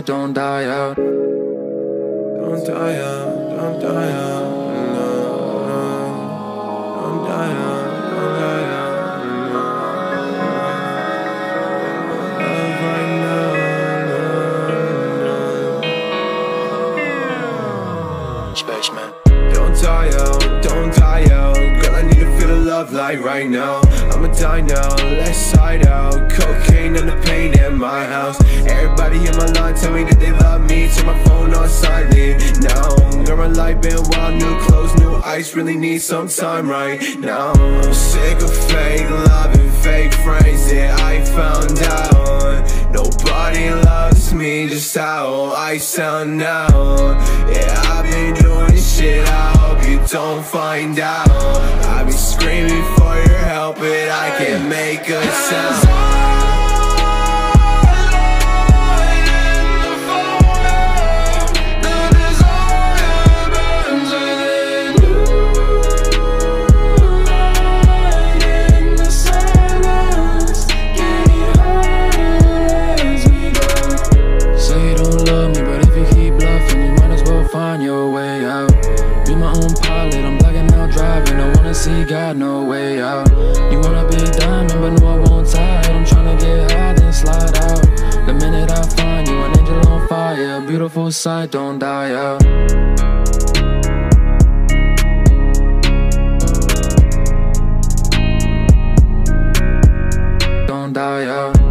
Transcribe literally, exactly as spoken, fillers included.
side, don't die out. Don't die out, don't die out, no, no. Don't die out, don't die out, no, no. Love right now, no, no. Spaceman. Don't die out, don't die out. Girl, I need to feel the love light right now. I'ma die now, let's side out. Cocaine and the pain in my house. Everybody in my line tell me that they love me. Turn my phone on silent now. Girl, my life been wild, new clothes, new ice. Really need some time right now. I'm sick of fake love and fake friends that I found out. Nobody loves me just how I sound now. Yeah, I've been doing shit I hope you don't find out. I've been screaming for your help, but I can't make a sound. See, got no way out. You wanna be diamond, but no, I won't tie it. I'm tryna get high, then slide out. The minute I find you, an angel on fire. Beautiful sight, don't die out. Don't die out.